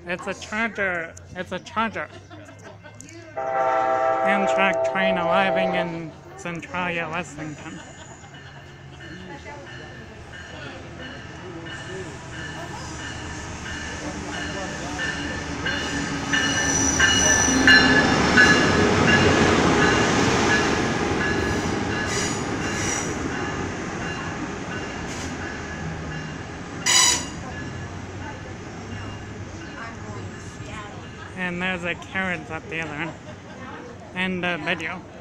It's a charger. It's a charger. Amtrak train arriving in Centralia, Washington. And there's a carrot up the other end. And a video.